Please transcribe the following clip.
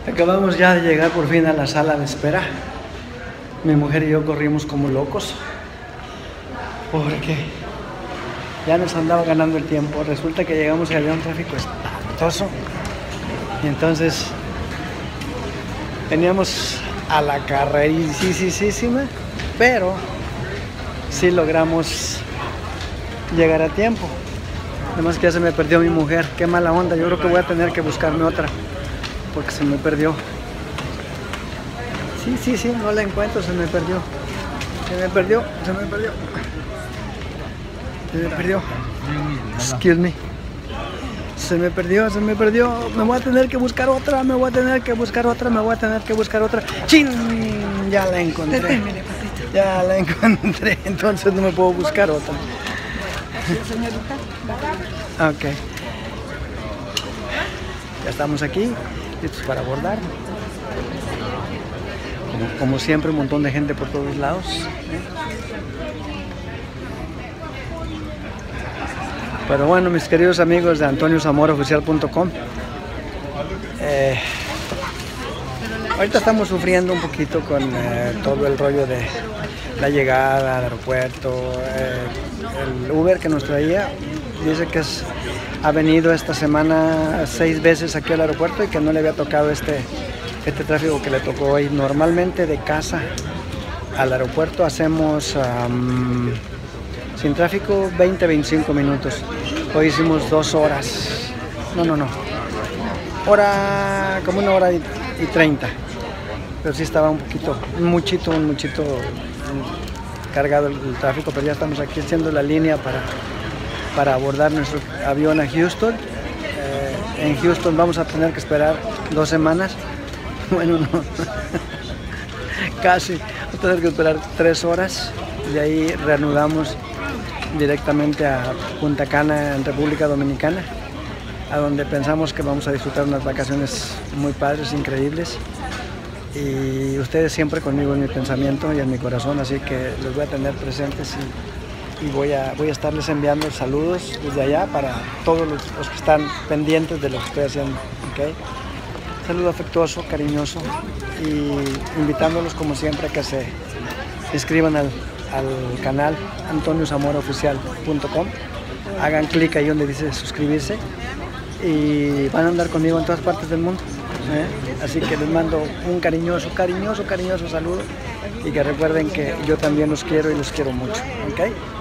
Acabamos ya de llegar por fin a la sala de espera. Mi mujer y yo corrimos como locos porque ya nos andaba ganando el tiempo. Resulta que llegamos y había un tráfico espantoso. Y entonces veníamos a la carrerísima, pero sí logramos llegar a tiempo. Además que ya se me perdió mi mujer. Qué mala onda. Yo creo que voy a tener que buscarme otra porque se me perdió. Sí, no la encuentro, se me perdió. Excuse me. Se me perdió. Me voy a tener que buscar otra. ¡Chin! Ya la encontré. Entonces no me puedo buscar otra. Ok. Ya estamos aquí, listos para abordar. Como siempre, un montón de gente por todos lados. Pero bueno, mis queridos amigos de AntonioZamoraOficial.com, ahorita estamos sufriendo un poquito con todo el rollo de la llegada al aeropuerto. El Uber que nos traía dice que ha venido esta semana 6 veces aquí al aeropuerto y que no le había tocado este tráfico que le tocó hoy. Normalmente de casa al aeropuerto hacemos sin tráfico 20-25 minutos. Hoy hicimos 2 horas. No. Como 1 hora y 30. Pero sí estaba un muchito cargado el tráfico, pero ya estamos aquí haciendo la línea para abordar nuestro avión a Houston. En Houston vamos a tener que esperar 2 semanas. Bueno, no. Casi. Vamos a tener que esperar 3 horas y ahí reanudamos directamente a Punta Cana, en República Dominicana, a donde pensamos que vamos a disfrutar unas vacaciones muy padres, increíbles. Y ustedes siempre conmigo en mi pensamiento y en mi corazón, así que los voy a tener presentes y voy a estarles enviando saludos desde allá para todos los que están pendientes de lo que estoy haciendo. ¿Okay? Saludo afectuoso, cariñoso, y invitándolos como siempre a que se inscriban al canal AntonioZamoraOficial.com. Hagan clic ahí donde dice suscribirse y van a andar conmigo en todas partes del mundo. Así que les mando un cariñoso saludo y que recuerden que yo también los quiero y los quiero mucho. ¿Okay?